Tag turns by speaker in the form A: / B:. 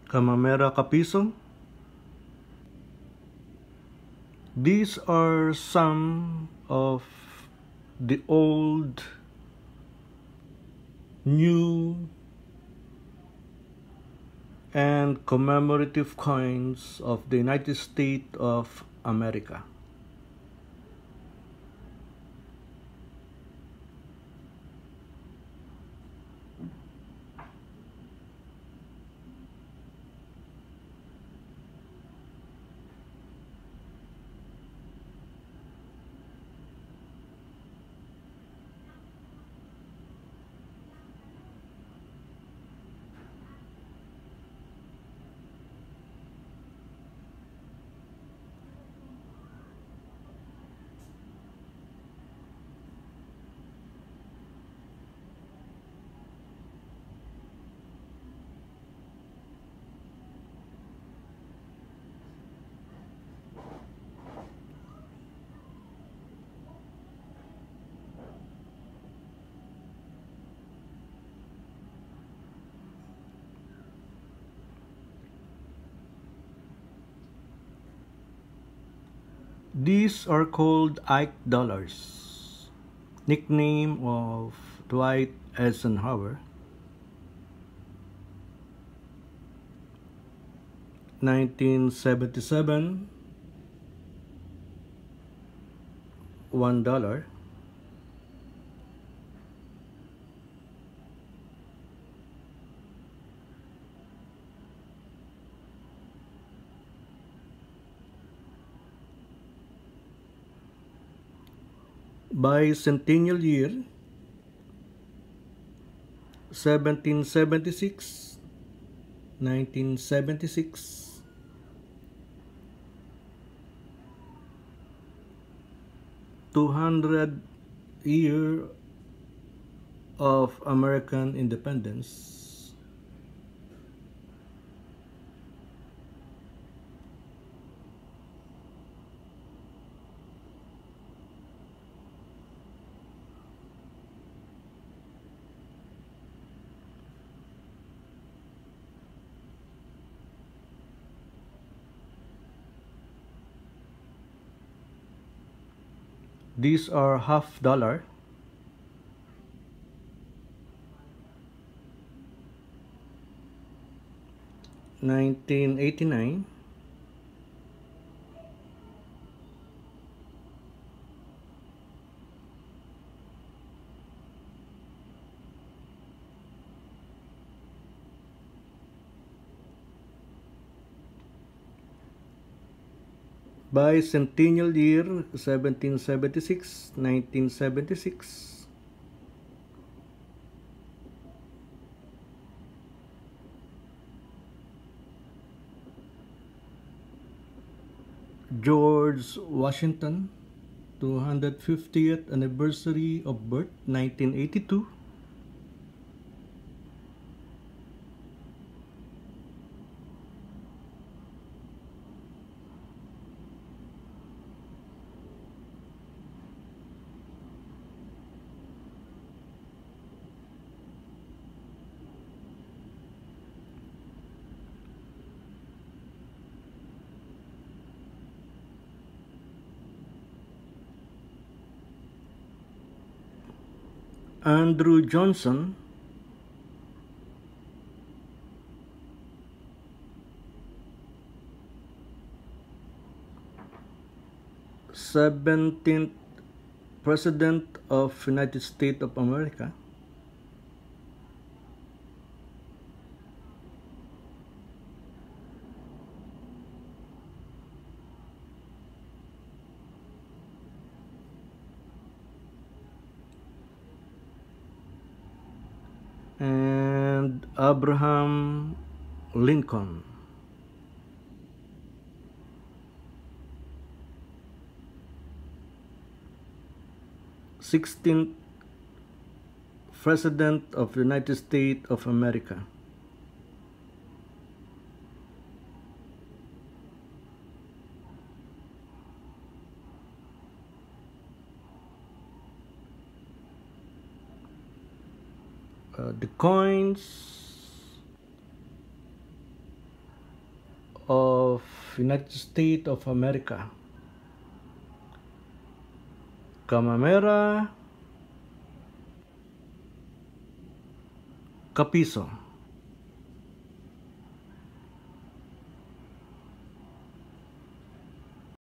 A: Kamamera Kapiso. These are some of the old, new, and commemorative coins of the United States of America. These are called Ike dollars, nickname of Dwight Eisenhower. 1977, $1. Bicentennial year, 1776, 1976. $200 year of American independence. These are $half. 1989. Bicentennial year, 1776, 1976. George Washington, 250th anniversary of birth, 1982. Andrew Johnson, 17th President of United States of America. And Abraham Lincoln, 16th President of the United States of America. The coins of United States of America. Camamera, Kapiso.